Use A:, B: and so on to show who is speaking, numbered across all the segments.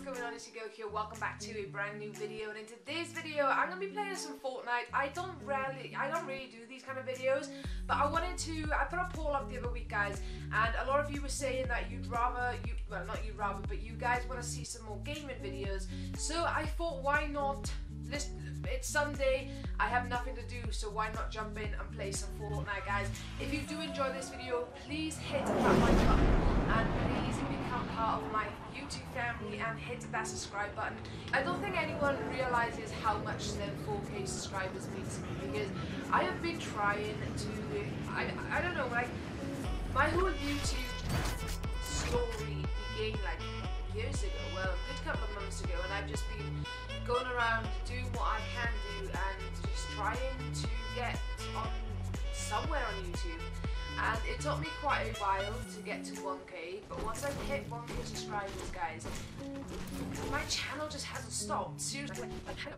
A: going on? It's your girl here. Welcome back to a brand new video, and in today's video I'm gonna be playing some Fortnite. I don't really do these kind of videos, but I put a poll up the other week, guys, and a lot of you were saying that you guys want to see some more gaming videos. So I thought, why not? It's Sunday, I have nothing to do, so why not jump in and play some Fortnite, guys. If you do enjoy this video, please hit that like button and please become part of my YouTube family and hit that subscribe button. I don't think anyone realizes how much them 4K subscribers mean to me, because I have been trying to, I don't know, like, my whole YouTube story began like years ago, well, a good couple of months ago, and I've just been going around doing what I can do and just trying to get on somewhere on YouTube. And it took me quite a while to get to 1K, but once I hit 1K subscribers, guys, my channel just hasn't stopped. Seriously,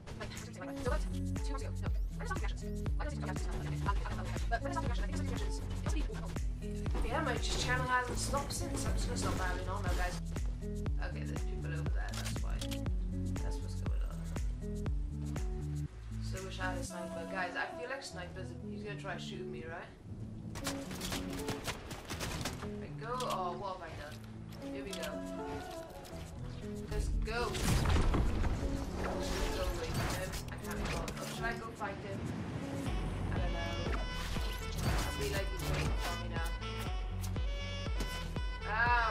A: yeah, my channel hasn't stopped since. I'm just gonna stop babbling on now, guys. Okay, there's people over there, that's why. That's what's going on. So wish I had a sniper. Guys, I feel like snipers, he's gonna try shooting me, right? Here we go. Oh, what have I done? Here we go. Let's go. Should we go away from him? I can't go. Or should I go fight him? I don't know. I feel like he's waiting for me now. Ow!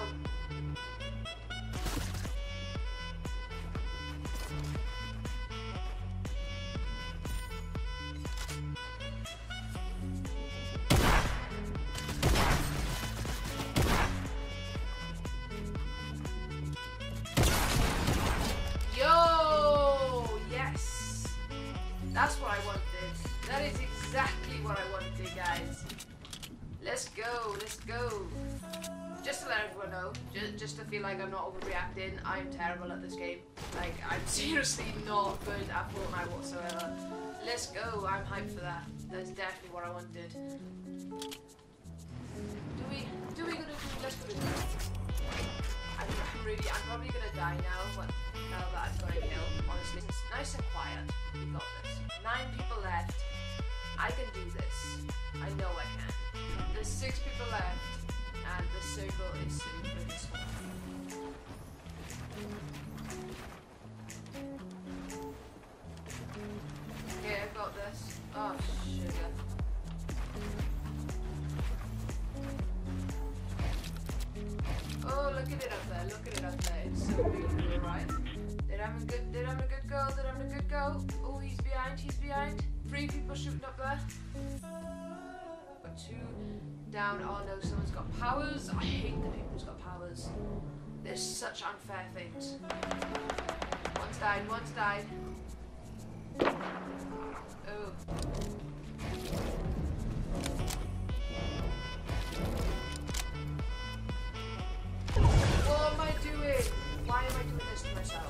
A: That's what I wanted. That is exactly what I wanted, guys. Let's go, let's go. Just to let everyone know, just to feel like I'm not overreacting, I'm terrible at this game. Like, I'm seriously not good at Fortnite whatsoever. Let's go, I'm hyped for that. That's definitely what I wanted. Let's go do that. I'm probably gonna die now that I've got a kill. Honestly, it's nice and quiet. We got this. 9 people left. I can do this. I know I can. There's 6 people left, and the circle is super small. Okay, I got this. Oh, sugar. Oh, look at it up there. Look at it up there. It's so beautiful, right? They're having a good go. Oh, he's behind. 3 people shooting up there. Got 2 down. Oh no, someone's got powers. I hate the people who's got powers. They're such unfair things. One's died. Oh. What am I doing? Why am I doing this to myself?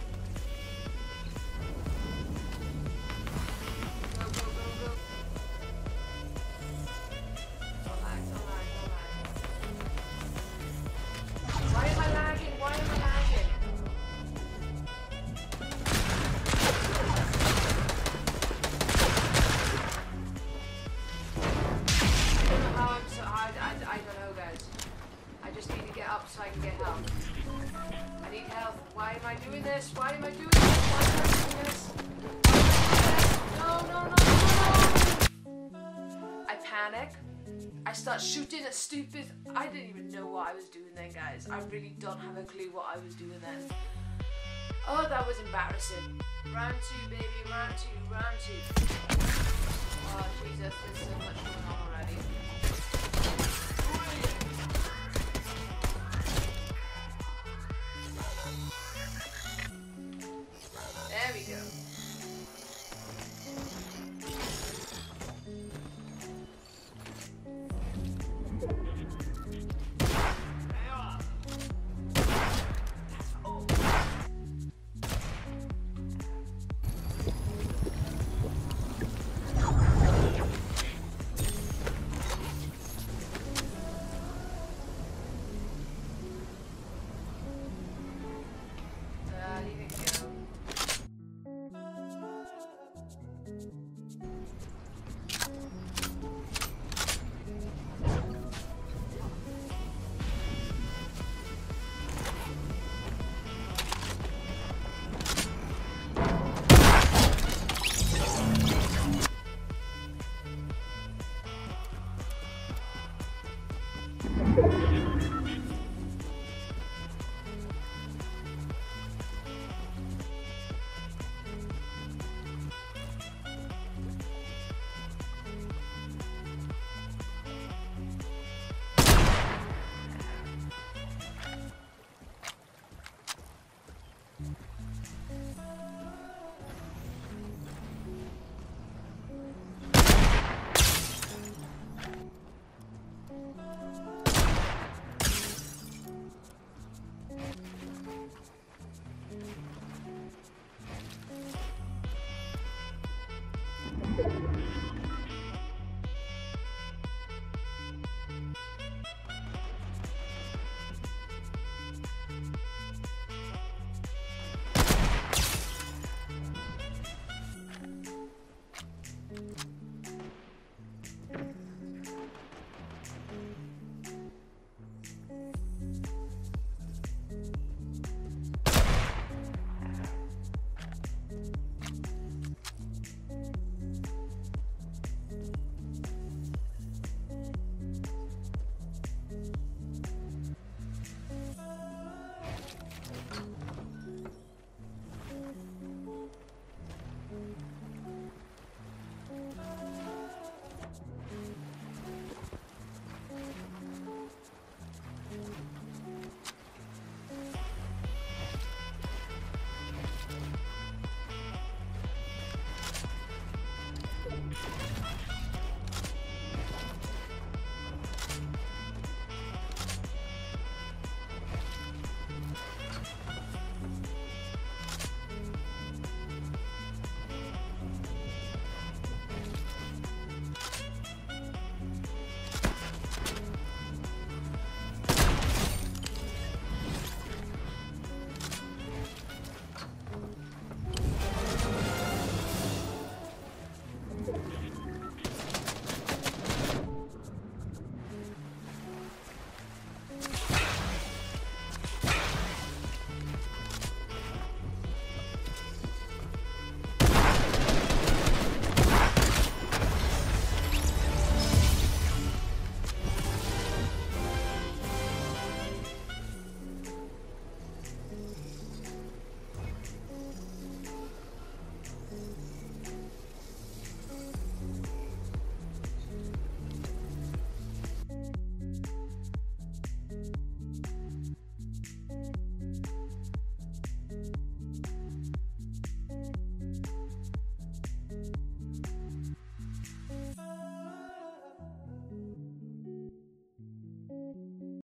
A: Go. Don't lag. Why am I lagging? I don't know how I'm so hard. I don't know, guys. I just need to get up so I can get help. I need help. Why am I doing this? No. I panic. I start shooting at stupid. I didn't even know what I was doing then, guys. I really don't have a clue what I was doing then. Oh, that was embarrassing. Round 2, baby. Round 2. Oh, Jesus. There's so much going on already. There we go.